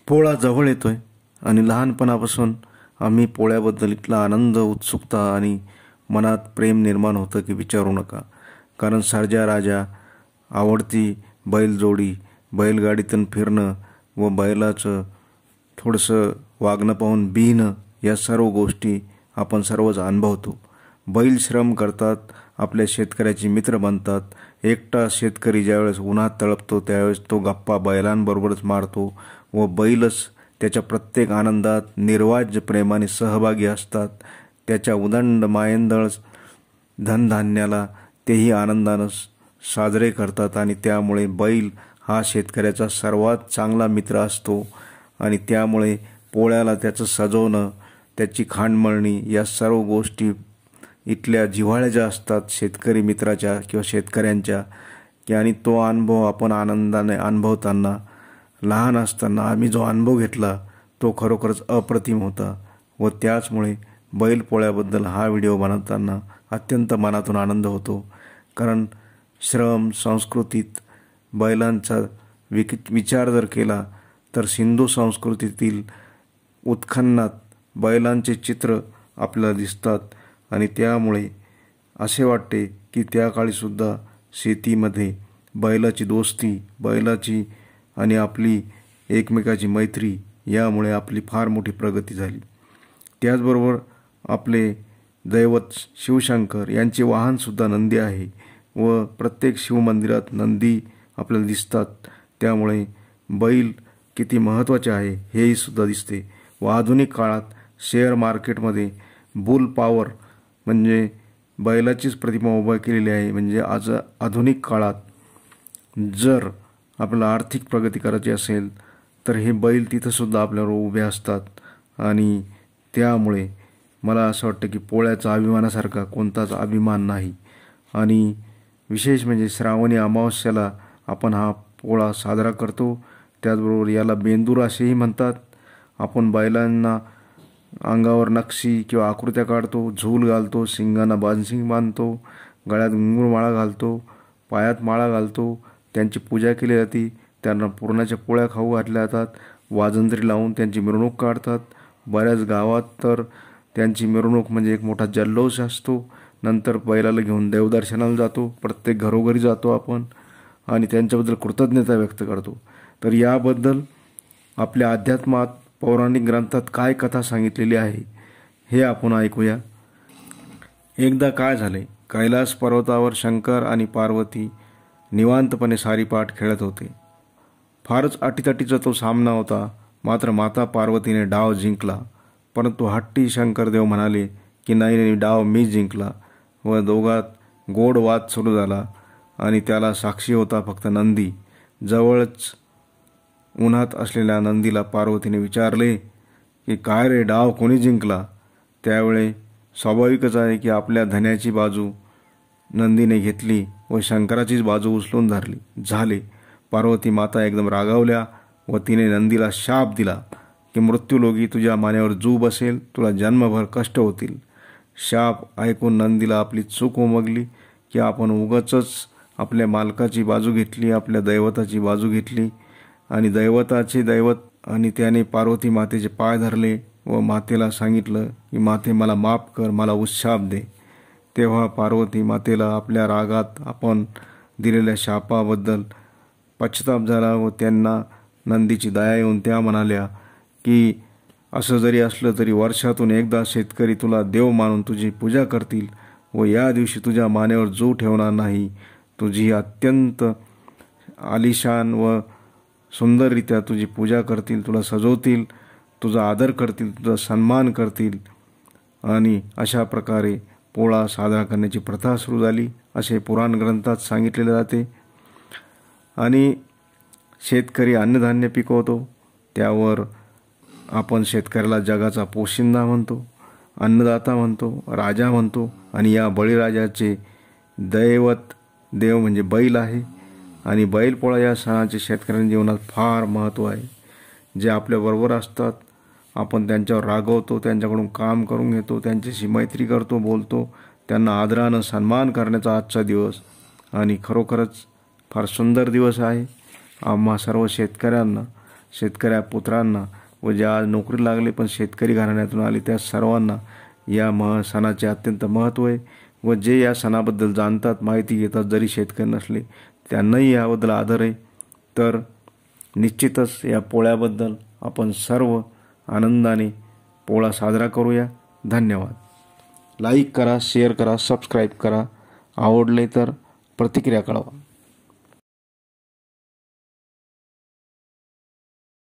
पोळा जवळ येतोय आणि लहानपणापासून आम्ही पोळ्याबद्दल इतला आनंद, उत्सुकता आणि मनात प्रेम निर्माण होतं की विचारू नका. कारण सर्जा राजा, आवडती बैलजोडी, बैलगाडीतून फिरणं व बैलाचं थोडंसं वागणं पाहून बिहणं, या सर्व गोष्टी आपण सर्वच अनुभवतो. बैल श्रम करतात, आपल्या शेतकऱ्याची मित्र बनतात. एकटा शेतकरी ज्यावेळेस उन्हात तळपतो त्यावेळेस तो गप्पा बैलांबरोबरच मारतो व बैलच त्याच्या प्रत्येक आनंदात निर्वाज्य प्रेमाने सहभागी असतात. त्याच्या उदंड मायंदळ धनधान्याला तेही आनंदानं साजरे करतात आणि त्यामुळे बैल हा शेतकऱ्याचा सर्वात चांगला मित्र असतो. आणि त्यामुळे पोळ्याला त्याचं सजवणं, त्याची खांडमळणी, या सर्व गोष्टी इथल्या जिव्हाळ्याच्या असतात शेतकरी मित्राच्या किंवा शेतकऱ्यांच्या. आणि तो अनुभव आपण आनंदाने अनुभवताना, लहान असताना आम्ही जो अनुभव घेतला तो खरोखरच अप्रतिम होता. व त्याचमुळे बैलपोळ्याबद्दल हा व्हिडिओ बनवताना अत्यंत मनातून आनंद होतो. कारण श्रम संस्कृतीत बैलांचा विचार जर केला तर सिंधू संस्कृतीतील उत्खननात बैलांचे चित्र आपल्याला दिसतात. आणि त्यामुळे असे वाटते की त्या काळीसुद्धा शेतीमध्ये बैलाची दोस्ती, बैलाची आणि आपली एकमेकाची मैत्री, यामुळे आपली फार मोठी प्रगती झाली. त्याचबरोबर आपले दैवत शिवशंकर यांचे वाहनसुद्धा नंदी आहे व प्रत्येक शिवमंदिरात नंदी आपल्याला दिसतात. त्यामुळे बैल किती महत्त्वाचे आहे हेही सुद्धा दिसते. व आधुनिक काळात शेअर मार्केटमध्ये बुल पॉवर म्हणजे बैलाचीच प्रतिमा उभा केलेली आहे. म्हणजे आज आधुनिक काळात जर आपल्याला आर्थिक प्रगती करायची असेल तर हे बैल तिथंसुद्धा आपल्यावर उभे असतात. आणि त्यामुळे मला असं वाटतं की पोळ्याचा अभिमानासारखा कोणताच अभिमान नाही. आणि विशेष म्हणजे श्रावणी अमावस्याला आपण हा पोळा साजरा करतो. त्याचबरोबर याला बेंदूर असेही म्हणतात. आपण बैलांना अंगावर नक्षी किंवा आकृत्या काढतो, झूल घालतो, शिंगांना बांधशिंग बांधतो, गळ्यात घुंगूर माळा घालतो, पायात माळा घालतो, त्यांची पूजा केली जाते. त्यांना पुरणाच्या पोळ्या खाऊ घातल्या जातात. वाजंत्री लावून त्यांची मिरवणूक काढतात. बऱ्याच गावात तर त्यांची मिरवणूक म्हणजे एक मोठा जल्लोष असतो. नंतर बैलाला घेऊन देवदर्शनाला जातो, प्रत्येक घरोघरी जातो आपण आणि त्यांच्याबद्दल कृतज्ञता व्यक्त करतो. तर याबद्दल आपल्या अध्यात्मात, पौराणिक ग्रंथात काय कथा सांगितलेली आहे हे आपण ऐकूया. एकदा काय झाले, कैलास पर्वतावर शंकर आणि पार्वती निवांतपणे सारीपाट खेळत होते. फारच अटीतटीचा तो सामना होता. मात्र माता पार्वतीने डाव जिंकला. परंतु हट्टी शंकरदेव म्हणाले की नाही, डाव मी जिंकला. व दोघात गोड वाद सुरू झाला. आणि त्याला साक्षी होता फक्त नंदी. जवळच उन्हात असलेल्या नंदीला पार्वतीने विचारले की काय रे, डाव कोणी जिंकला? त्यावेळी स्वाभाविकच आहे की आपल्या धन्याची बाजू नंदीने घेतली व शंकराचीच बाजू उचलून धरली. झाले. पार्वती माता एकदम रागावल्या व तिने नंदीला शाप दिला की मृत्यूलोगी तुझ्या मानेवर जू बसेल, तुला जन्मभर कष्ट होतील. शाप ऐकून नंदीला आपली चूक उमगली की आपण उगाचच आपल्या मालकाची बाजू घेतली, आपल्या दैवताची बाजू घेतली. आणि दैवताचे दैवत आणि त्याने पार्वती मातेचे पाय धरले व मातेला सांगितलं की माते मला माफ कर, मला उशाप दे. तेव्हा पार्वती मातेला आपल्या रागात आपण दिलेल्या शापाबद्दल पश्चाताप झाला व त्यांना नंदीची दया येऊन त्या म्हणाल्या की असं जरी असलं तरी वर्षातून एकदा शेतकरी तुला देव मानून तुझी पूजा करतील व या दिवशी तुझ्या मानेवर जू ठेवणार नाही. तुझी अत्यंत आलिशान व सुंदररित्या तुझी पूजा करतील, तुला सजवतील, तुझा आदर करतील, तुझा सन्मान करतील. आणि अशा प्रकारे पोळा साजरा करण्याची प्रथा सुरू झाली असे पुराण ग्रंथात सांगितलेले जाते. आणि शेतकरी अन्नधान्य पिकवतो, त्यावर आपण शेतकऱ्याला जगाचा पोशिंदा म्हणतो, अन्नदाता म्हणतो, राजा म्हणतो. आणि या बळीराजाचे दैवत देव म्हणजे बैल आहे. आणि बैलपोळा या सणाचे शेतकऱ्यांच्या जीवनात फार महत्त्व आहे. जे आपल्याबरोबर असतात, आपण त्यांच्यावर रागवतो, त्यांच्याकडून काम करून घेतो, त्यांच्याशी मैत्री करतो, बोलतो, त्यांना आदरानं सन्मान करण्याचा आजचा दिवस. आणि खरोखरच फार सुंदर दिवस आहे. आम्हा सर्व शेतकऱ्यांना शेतकऱ्या पुत्रांना व ज्या आज नोकरी लागले पण शेतकरी घराण्यातून आले त्या सर्वांना या सणाचे अत्यंत महत्त्व आहे व जे या सणाबद्दल जाणतात, माहिती घेतात, जरी शेतकरी नसले त्यांनाही याबद्दल आदर आहे. तर निश्चितच या पोळ्याबद्दल आपण सर्व आनंदाने पोळा साजरा करूया. धन्यवाद. लाईक करा, शेअर करा, सबस्क्राईब करा. आवडले तर प्रतिक्रिया कळवा.